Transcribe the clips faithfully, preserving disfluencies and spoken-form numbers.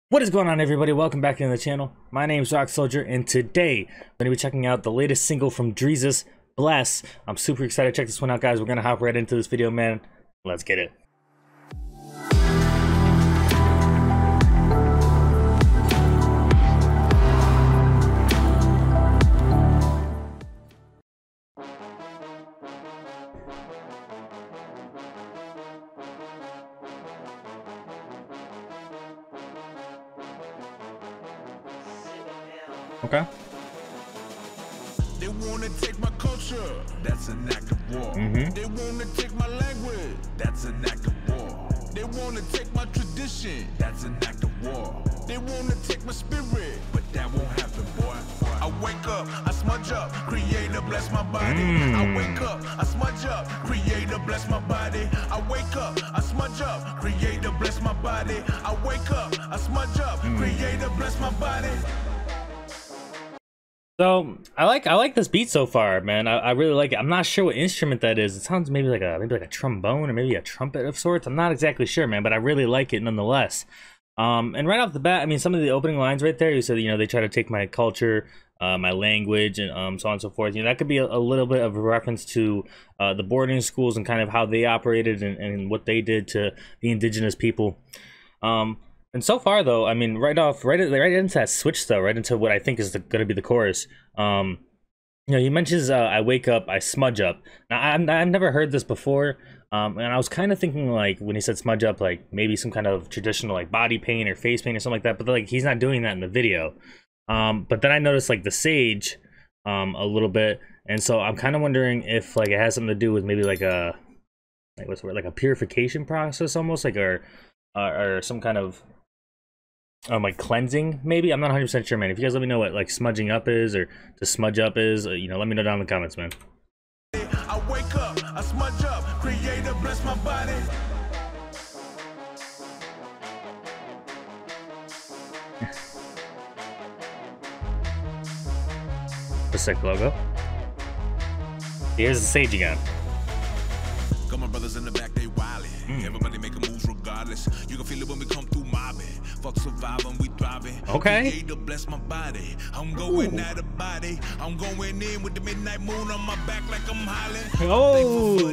What is going on, everybody? Welcome back into the channel. My name is Rock Soldier, and today I'm going to be checking out the latest single from Drezus, Bless. I'm super excited to check this one out, guys. We're going to hop right into this video, man. Let's get it. Okay. They wanna take my culture, that's an act of war. Mm-hmm. They wanna take my language, that's an act of war. They wanna take my tradition, that's an act of war. They wanna take my spirit, but that won't happen, boy. I wake up, I smudge up, Creator bless my body. Mm. I wake up, I smudge up, Creator bless my body. I wake up, I smudge up, Creator bless my body. I wake up, I smudge up, mm. Creator bless my body. So I like I like this beat so far, man. I, I really like it. I'm not sure what instrument that is. It sounds maybe like a maybe like a trombone or maybe a trumpet of sorts. I'm not exactly sure, man, but I really like it nonetheless. Um, and right off the bat, I mean, some of the opening lines right there, you said, you know, they try to take my culture, uh, my language, and um, so on and so forth. You know, that could be a, a little bit of a reference to uh, the boarding schools and kind of how they operated and, and what they did to the indigenous people. Um, And so far, though, I mean, right off, right, right into that switch, though, right into what I think is going to be the chorus. Um, you know, he mentions, uh, "I wake up, I smudge up." Now, I've, I've never heard this before, um, and I was kind of thinking, like, when he said smudge up, like maybe some kind of traditional, like, body paint or face paint or something like that. But like, he's not doing that in the video. Um, but then I noticed, like, the sage, um, a little bit, and so I'm kind of wondering if, like, it has something to do with maybe like a, like what's the word, like a purification process, almost, like, or, uh, or some kind of. Um, like cleansing, maybe. I'm not one hundred percent sure, man. If you guys let me know what like smudging up is or to smudge up is, uh, you know, let me know down in the comments, man. I wake up, I smudge up, Creator bless my body. The sick logo. Here's the sage again. Got my brothers in the back, they wildin'. Mm. Everybody making moves regardless. You can feel it when we come through mobbing. Fuck surviving, we thriving. Okay. Creator bless my body. I'm going out of body. I'm going in with the midnight moon on my back like I'm hollering. Oh.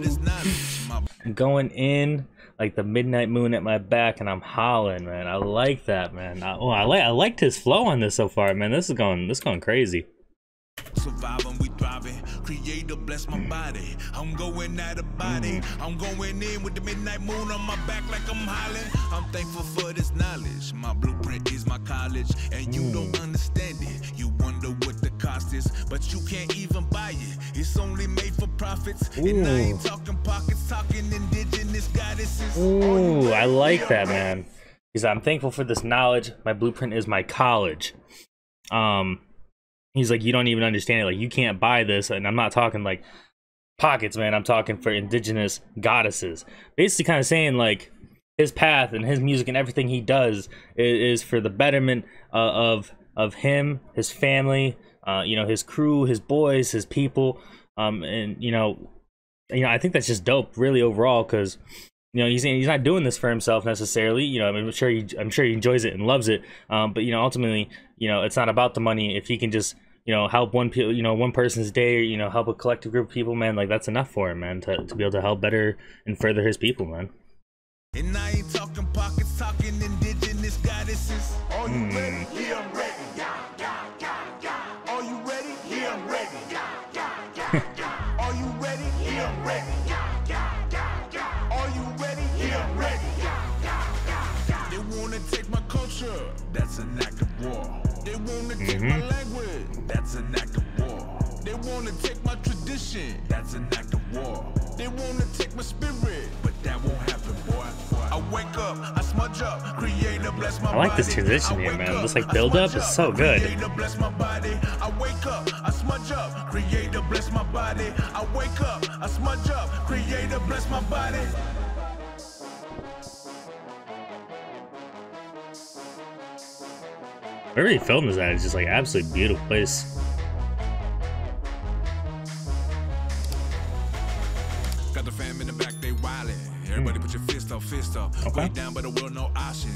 I'm going in like the midnight moon at my back and I'm hollering, man. I like that, man. I, oh, I like I liked his flow on this so far, man. This is going this is going crazy. Surviving, we thriving. Creator bless my body. I'm going out of body. Mm. I'm going in with the midnight moon on my back like I'm hollering. I'm thankful for this knowledge. My blueprint is my college, and you mm. don't understand it. You wonder what the cost is, but you can't even buy it. It's only made for profits. Ooh. And I ain't talking pockets, talking indigenous goddesses. Ooh, I like that, man. Because I'm thankful for this knowledge. My blueprint is my college. Um. He's like, you don't even understand it. Like, you can't buy this. And I'm not talking like pockets, man. I'm talking for indigenous goddesses. Basically kind of saying like his path and his music and everything he does is, is for the betterment uh, of of him, his family, uh, you know, his crew, his boys, his people. Um, and, you know, you know, I think that's just dope, really, overall, because, you know, he's he's not doing this for himself necessarily. You know, I'm sure he I'm sure he enjoys it and loves it. Um, but, you know, ultimately, you know, it's not about the money. If he can just, you know, help one, you know, one person's day, or, you know, help a collective group of people, man, like that's enough for him, man, to, to be able to help better and further his people, man. And I ain't talking pockets, talking indigenous goddesses. Are you mm. ready? Yeah, I'm ready. Yeah, yeah, yeah, yeah. Are you ready? Yeah, I'm ready. Yeah, yeah, yeah, yeah. Are you ready? Yeah, I'm ready. Yeah, yeah, yeah, yeah. Are you ready? Yeah, I'm ready. Yeah, yeah, yeah, yeah. They wanna take my culture, that's an act of war. They wanna take mm-hmm. my language, that's an act of war. They wanna take my tradition, that's an act of war. They wanna take my spirit, but that won't happen, boy. I wake up, I smudge up, Creator bless my body. I like this transition here, man. This like build up is so good. Creator bless my body. I wake up, I smudge up, Creator bless my body. I wake up, I smudge up, Creator bless my body. Wherever he filmed this at is just like absolutely beautiful place. Got the fam in the back, they wildin'. Everybody put your fist up, fist up. Okay. Way down, but the world no options. Gotta build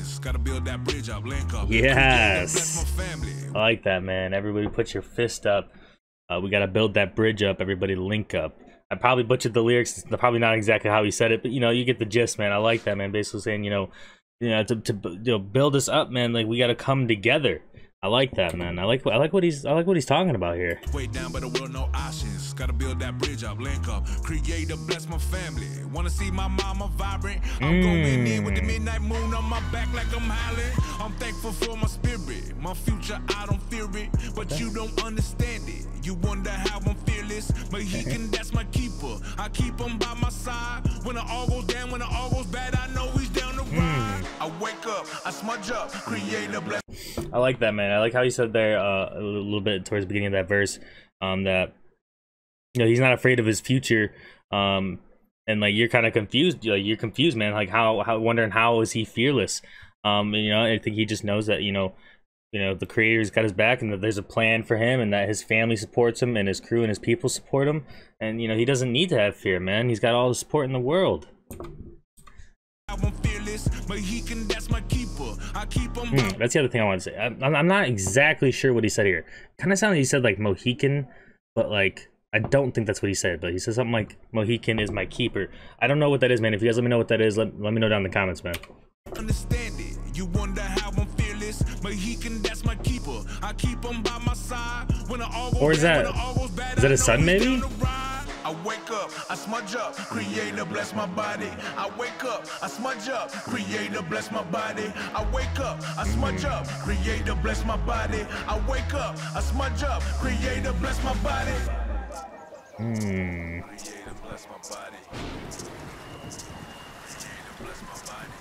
build that bridge up, link up. Yes. I like that, man. Everybody put your fist up. Uh, we gotta build that bridge up. Everybody link up. I probably butchered the lyrics. It's probably not exactly how he said it, but you know, you get the gist, man. I like that, man. Basically saying, you know, you know, to, to you know, build us up, man. Like we gotta come together. I like that, man. I like I like what he's I like what he's talking about here. Way down, but the world no options. Gotta build that bridge up, link up, create a bless my family. Wanna see my mama vibrant? I'm mm. going in with the midnight moon on my back like I'm howling. I'm thankful for my spirit, my future I don't fear it, but you don't understand it. You wonder how I'm fearless, but he can. That's my keeper. I keep him by my side when it all goes down, when it all goes bad. I know he's down the ride. Mm. I wake up, I smudge up, create a bless. I like that, man. I like how he said there uh, a little bit towards the beginning of that verse, um, that you know he's not afraid of his future, um, and like you're kind of confused. Like, you're confused, man. Like how, how wondering how is he fearless? Um, and, you know, I think he just knows that you know, you know the Creator's got his back, and that there's a plan for him, and that his family supports him, and his crew and his people support him, and you know he doesn't need to have fear, man. He's got all the support in the world. I'm fearless, but he can. That's my keeper. I keep him. Mm, that's the other thing I want to say. I'm, I'm not exactly sure what he said here. Kind of sounded like he said like Mohican, but like I don't think that's what he said. But he said something like Mohican is my keeper. I don't know what that is, man. If you guys let me know what that is, let, let me know down in the comments, man. Understand it. You wonder how I'm fearless, but he can. That's my keeper. I keep him by my side when it all goes. Or is that is that his son maybe? I wake up, I smudge up, creator bless my body. I wake up, I smudge up, creator bless my body. I wake up, I smudge up, creator bless my body. I wake up, I smudge up, creator bless my body. Hmm. Creator bless my body. Creator bless my body.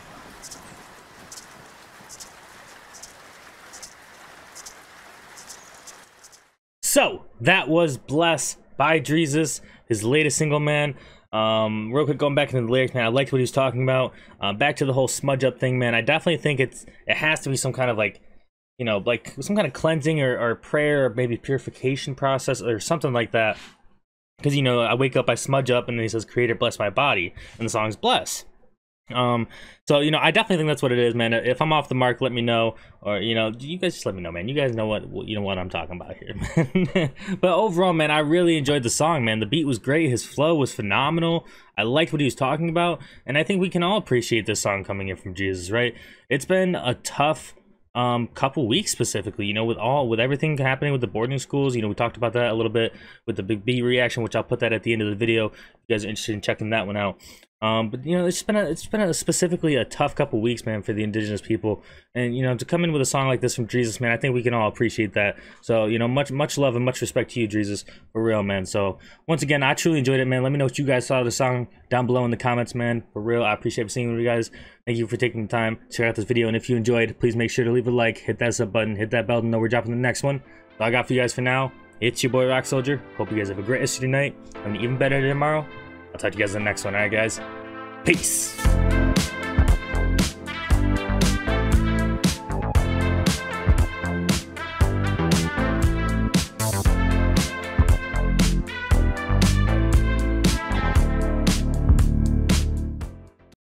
So that was Bless by Drezus, his latest single, man. Um, real quick, going back into the lyrics, man, I liked what he was talking about. Uh, back to the whole smudge up thing, man. I definitely think it's it has to be some kind of like, you know, like some kind of cleansing or, or prayer or maybe purification process or something like that. Because, you know, I wake up, I smudge up, and then he says, Creator, bless my body. And the song's Bless. Um, so, you know, I definitely think that's what it is, man. If I'm off the mark, let me know. Or, you know, you guys just let me know, man. You guys know what, you know what I'm talking about here, man. But overall, man, I really enjoyed the song, man. The beat was great. His flow was phenomenal. I liked what he was talking about. And I think we can all appreciate this song coming in from Drezus, right? It's been a tough um couple weeks specifically, you know, with all with everything happening with the boarding schools. You know, we talked about that a little bit with the big B reaction, which I'll put that at the end of the video if you guys are interested in checking that one out. Um but you know, it's been a, it's been a specifically a tough couple weeks, man, for the indigenous people. And you know, to come in with a song like this from Drezus, man, I think we can all appreciate that. So, you know, much much love and much respect to you, Drezus, for real, man. So once again, I truly enjoyed it, man. Let me know what you guys thought of the song down below in the comments, man. For real, I appreciate seeing you guys. Thank you for taking the time to check out this video, and if you enjoyed, please make sure to leave a like, hit that sub button, hit that bell to know we're dropping the next one. That's all I got for you guys for now. It's your boy Rock Soldier. Hope you guys have a great rest of your night and an even better day tomorrow. I'll talk to you guys in the next one. All right, guys. Peace.